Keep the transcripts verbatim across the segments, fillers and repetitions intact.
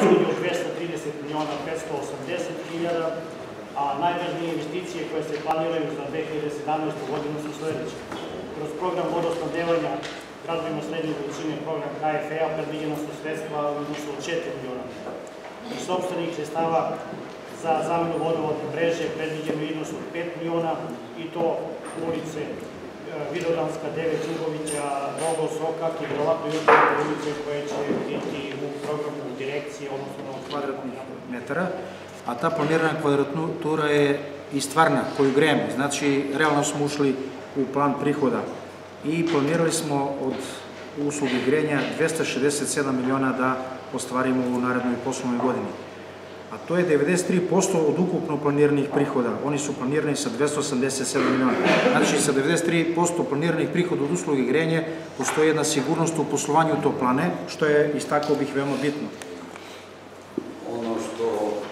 rashodi od dvesta trideset miliona petsto osamdeset hiljada, a najvažnije investicije koje se planiraju za dve hiljade sedamnaestu godinu su sledeće. Kroz program vodosnabdevanja gradovima srednje veličine, program K F E-a, predviđena su sredstva u iznosu od četiri miliona. Iz sopstvenih sredstava za zamenu vodovodne mreže predviđeno iznos od pet miliona i to ulice Vidodanska, devet Đubovića, Rogo, Sokak i verovatno još neke ulice koje će biti u programu direkcije, odnosno kvadratnih metara, a ta planirana kvadratura je i stvarna koju grejemo. Znači, realno smo ušli u plan prihoda i planirali smo od usluge grejanja dvesta šezdeset sedam miliona da ostvarimo u narednoj poslovnoj godini. A to je devedeset tri posto od ukupno planiranih prihoda. Oni su planirani sa dvesta osamdeset sedam miliona. Znači, sa devedeset tri posto planiranih prihoda od usluge grejanja postoji jedna sigurnost u poslovanju toplane, što je, istakao bih, veoma bitno. Ono što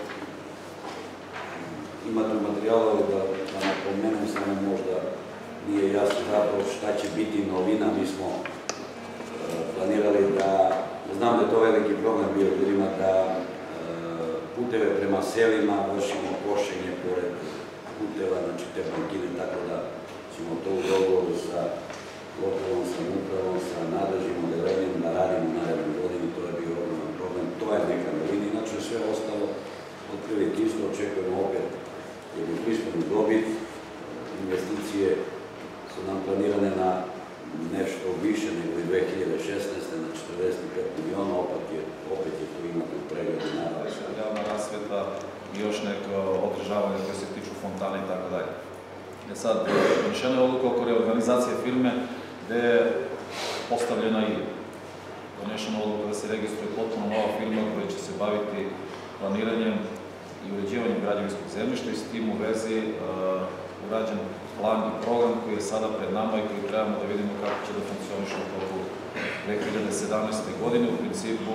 imate u materijalu, da napomenem samo možda nije jasno zapravo šta će biti novina. Mi smo planirali da, znam da je to veliki problem bio ljudima, da puteve prema selima vršimo košenje pored puteva, znači te bankine, tako da ćemo to u dogovoru sa lokalnom samoupravom, sa nadležnim odeljenjem da radimo u narednoj godini. To je bio ogroman problem, to je neka novina. Inače sve ostalo otprilike isto, očekujemo opet jednu pristojnu dobit. Investicije su nam planirane na nešto više nego i dve hiljade šesnaeste. na četrdeset pet miliona, opet je tu imate u pregledu naravno. Javna rasveta i još neko održavanje koje se tiču fontana i tako dalje. Sad, donešena je odluka oko reorganizacije firme gde je postavljena i donešena odluka da se registruje potpuno nova firma koja će se baviti planiranjem i uređivanjem građevinskog zemljišta i s tim u vezi urađen plan i program koji je sada pred nama i koji trebamo da vidimo kako će da funkcioniše u toku dve hiljade sedamnaeste. godine. U principu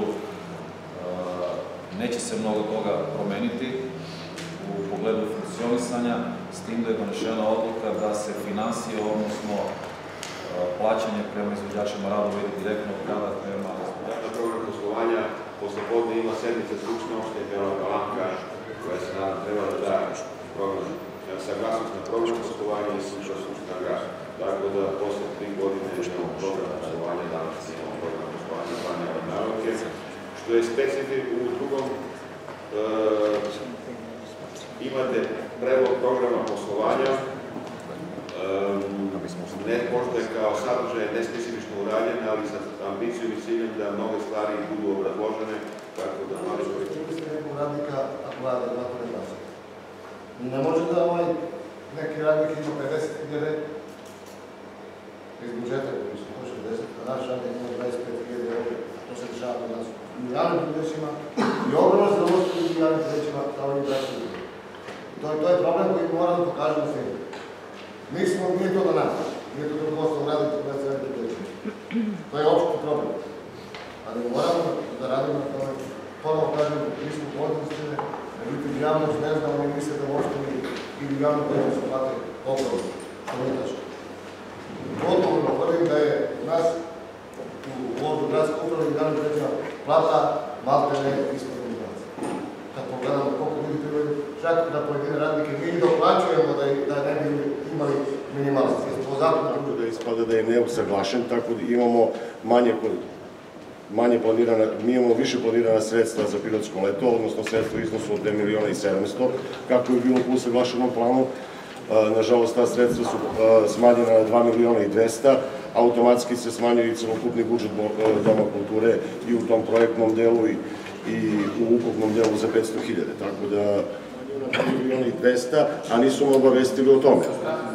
neće se mnogo toga promeniti u pogledu funkcionisanja, s tim da je donešena odluka da se finansije, odnosno plaćanje prema izvođačima radova ide direktno od grada prema... Na program poslovanja posle podne ima sedmica stručne opštine Bela Palanka koja se nadam treba da da program saglasnost na program poslovanja i sutra skupština grada. Tako da posle tri godine imamo program poslovanja, danas imamo program poslovanja planirane nabavke, što je specifik. U drugom imate predlog programa poslovanja, možda kao sadržaj nespecifično urađen, ali sa ambicijom i ciljem da mnoge stvari budu obrazložene, tako da malo što je... Čuli ste nekog radnika, ako vlada dva to ne glasa. Ne može da ovaj neki radnik ima pedeset hiljade iz budžeta, koji su to šezdeset, a naš radnik ima dvadeset pet hiljade eura. To se dešava kod nas u javnim preduzećima i ogromno zadovoljstvo u javnim preduzećima kao i dvadeset hiljade. To je problem koji moramo da pokažemo svima. Nije to do nas, nije to do ostalog radnika koja se radi preduzećima. To je opšti problem. Ali moramo da radimo na tome. Ponovo kažemo, mi smo podnostvene, međutim, javnost ne znamo i misle da uopšte ili javno preduzeće su plate opravo, što nije tačno. Odgovorno tvrdim da je nas u ovdje gradske uprave i javnim preduzećima plata malte ne ispod minimalaca. Kad pogledamo koliko ljudi trebaju, čak da pojedine radnike mi doplaćujemo da ne bi imali minimalac. Tako da ispada da je neusaglašen, tako da imamo manje manje planirana, mi imamo više planirana sredstva za pilotsko leto, odnosno sredstva u iznosu od dve miliona i sedamsto, kako je bilo po usaglašenom planu. Nažalost, ta sredstva su smanjena na dva miliona i dvesta, automatski se smanjuje i celokupni budžet Doma kulture i u tom projektnom delu i u ukupnom delu za petsto hiljada, tako da dva miliona i dvesta, a nisu me obavestili o tome.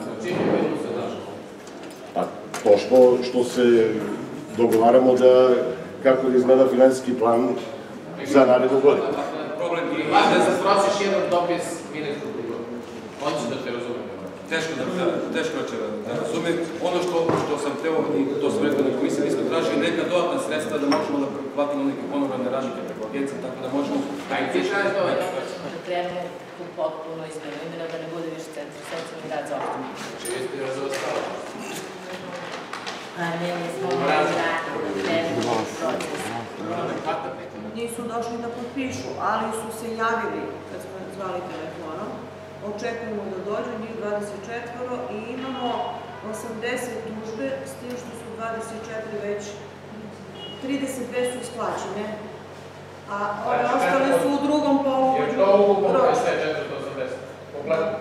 Pa to što se dogovaramo da kako da izgleda finansijski plan za narednu godinu. Problem je da zaprosiš jedan dopis ministru kulture. On će da te razume. Teško će da razume. Ono što sam teo, i to sam rekao na komisiji, mi smo tražili neka dodatna sredstva da možemo da platimo neke honorarne radnike preko agencije, tako da možemo... Kaj ti žele to? Da krenemo tu potpuno izmenu imena, da ne bude više centar, socijalni rad za opštinu. Znači, vi ste još zaostali? A ne, mi smo morali raditi, da krenemo proces Nisu došli da potpišu, ali su se javili kad smo zvali telefonom. Očekujemo da dođu, njih dvadeset četiri i imamo osamdeset tužbe, s tim što su dvadeset četiri već, trideset dve su isplaćene, a ove ostale su u drugom polugođu. Je to ukupno je sve četiristo osamdeset? Kompletno?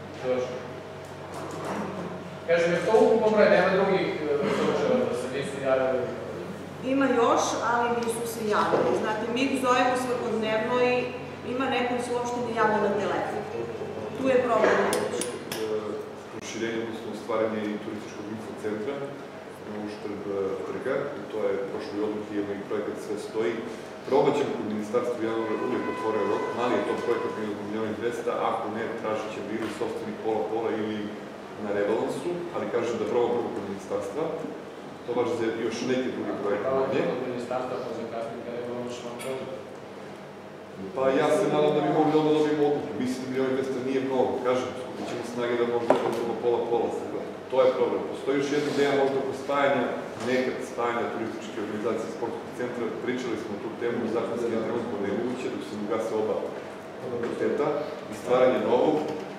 Kažem, je to ukupno broj, nema drugih slučajeva da se nisu javili? Ima još, ali nisu se javili. Znate, mi ih zovemo svakodnevno i ima neko se uopšte ne javlja na telefon. Tu je problem. Proširenje, odnosno stvaranje i turističkog infocentra na uštrb trga. To je prošlo i odluke, jedno i projekat sve stoji. Probat ćemo kod ministarstva januara uvijek otvorio rok, mali je to projekat milijon i dvesta, ako ne, tražit će bili sobstvenih pola-pola ili na rebalansu, ali kažem da probam prvo kod ministarstva. To važi za još neke druge projekte. Kod ministarstva, pa za kasnije kada je ono što vam prođe. Pa ja se nadam da bi mogli onda dobijemo odluke. Mislim da milijon i dvesta nije mnogo. Kažem, skupit ćemo snage da možda možemo pola-pola. To je problem. Postoji još jedna ideja možda oko spajanja, nekad spajanja turističke organizacije sportskog centra. Pričali smo tu temu, zakonski je trenutno nemoguće dok se ugase oba fakulteta i stvaranje novog.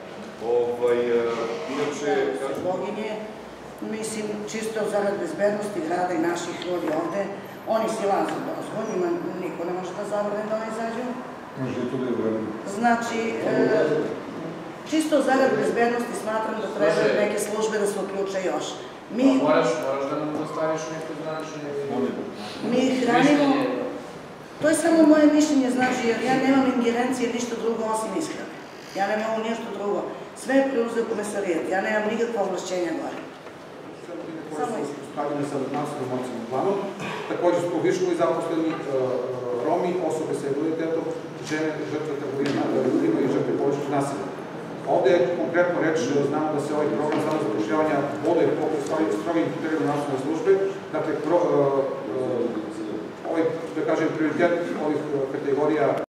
Inače, Boginje, mislim, čisto zarad bezbednosti grada i naših ljudi ovde, oni silaze dozgo, njima niko ne može da zabrane da oni izađu. Može i to da je vremena. Znači, čisto zarad bezbednosti smatram da treba neke službe da se uključe još. Moraš da nam ostaviš neko značenje. Mi hranimo, to je samo moje mišljenje, znači, jer ja nemam ingerencije ništa drugo osim ishrane. Ja ne mogu ništa drugo. Sve je preuzeo komesarijet, ja nemam nikakva ovlašćenja gore. Samo ishrane. Spravljene sa nacionalnom nacionalnom planom. Također su viškovi zaposleni Romi, osobe sa invaliditetom, žene, žrtve trgovine ljudima i žrtve porodičnog nasilja. Ovde je konkretno reč, znamo da se ovaj program za zapošljavanja vode po strogim kriterijima nacionalne službe. Dakle, ovaj, da kažem, prioritet ovih kategorija